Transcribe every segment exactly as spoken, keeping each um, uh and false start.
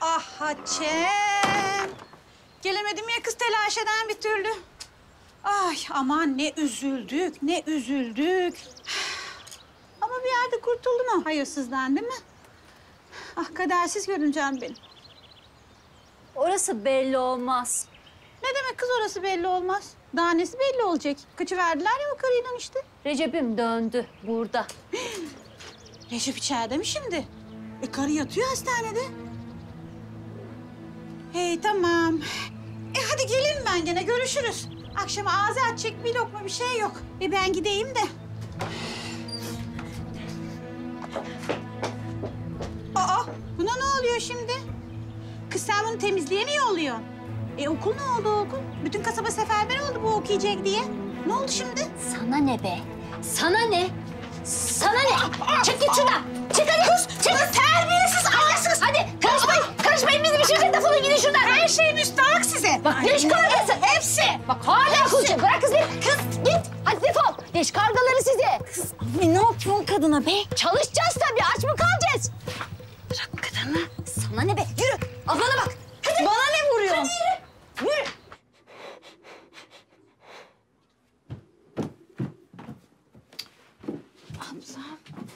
Ah Haçem. Gelemedim ya kız telaş eden bir türlü. Ay aman ne üzüldük, ne üzüldük. Ama bir yerde kurtuldum o hayırsızdan değil mi? Ah kadersiz görüneceğim benim. Orası belli olmaz. Ne demek kız orası belli olmaz? Daha nesi belli olacak? Kaçıverdiler ya o karıyla işte. Recep'im döndü burada. Recep içeride mi şimdi? E karı yatıyor hastanede. Hey tamam. E hadi gelin ben gene görüşürüz. Akşama ağzı açacak bir lokma bir şey yok. E ben gideyim de. Aa buna ne oluyor şimdi? Kız sen bunu temizliğe mi yolluyorsun? E okul ne oldu okul? Bütün kasaba seferber oldu bu okuyacak diye. Ne oldu şimdi? Sana ne be? Sana ne? Sana ne? Çık git şuradan. Çık hadi. Kız, çık. Terbiyesiz, ahlaksız. Hadi karışmayın. Karışmayın bizi bir şey. Defolun gidin şuradan. Her şey müstahak size. Bak leş kargası. Hepsi. Bak hala konuşuyor. Bırak kız beni. Kız git. Hadi defol. Leş kargaları size. Kız abi ne yapıyorsun kadına be? Çalışacağız tabii. Aç mı kalacağız? Bırak kadını. Sana ne be? Yürü. Ablana bak. Hadi. Bana ne vuruyorsun? Hadi yürü. Yürü. Ablam.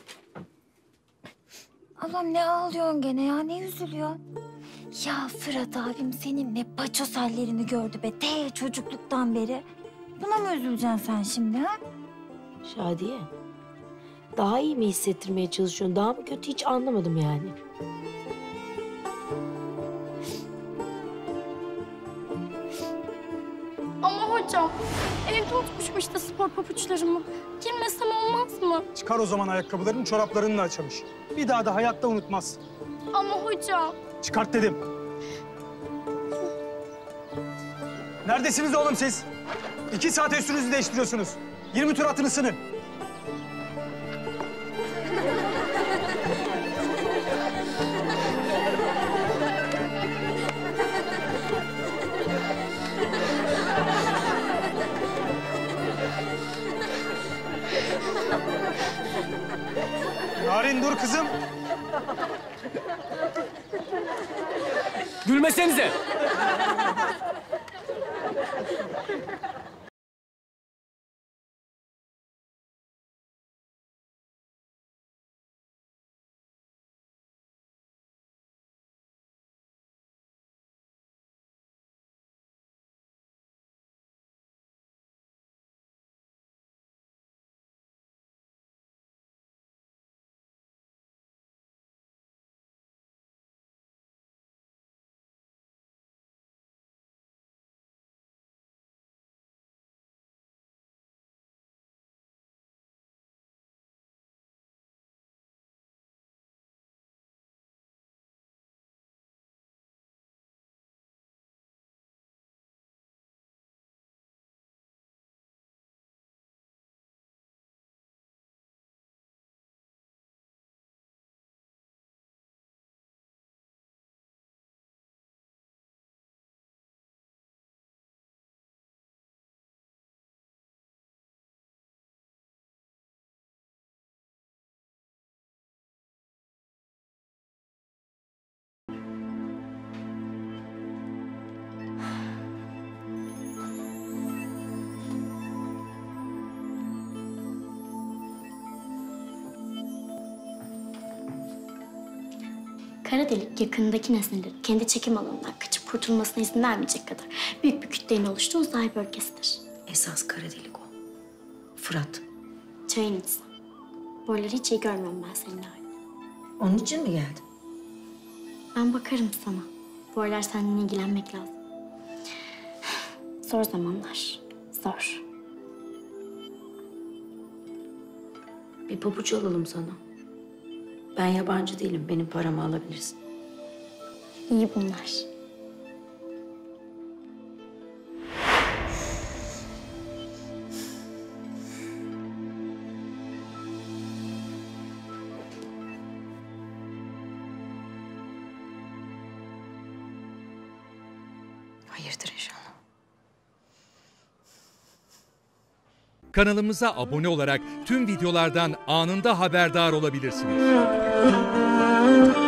Ablam ne ağlıyorsun gene ya? Ne üzülüyorsun? Ya Fırat abim senin be paçoz hallerini gördü be. Te çocukluktan beri. Buna mı üzüleceksin sen şimdi ha? Şadiye, daha iyi mi hissettirmeye çalışıyorsun, daha mı kötü hiç anlamadım yani. Ama hocam, evde unutmuşum işte spor pabuçlarımı. Giymesem olmaz mı? Çıkar o zaman ayakkabılarını, çoraplarını da açamış. Bir daha da hayatta unutmaz. Ama hocam. Çıkart dedim. Neredesiniz oğlum siz? İki saate üstünüzü değiştiriyorsunuz. Yirmi tur atın ısının. Narin dur kızım. Gülmesenize. Kara delik yakındaki nesnelerin kendi çekim alanından kaçıp kurtulmasına izin vermeyecek kadar büyük bir kütlenin oluştuğu uzay bölgesidir. Esas kara delik o. Fırat. Çayın içsin. Boyları hiç iyi görmüyorum ben seninle öyle. Onun için mi geldin? Ben bakarım sana. Boylar seninle ilgilenmek lazım. Zor zamanlar. Zor. Bir pabuç alalım sana. Ben yabancı değilim, benim paramı alabilirsin. İyi bunlar. Hayırdır inşallah. Kanalımıza abone olarak tüm videolardan anında haberdar olabilirsiniz.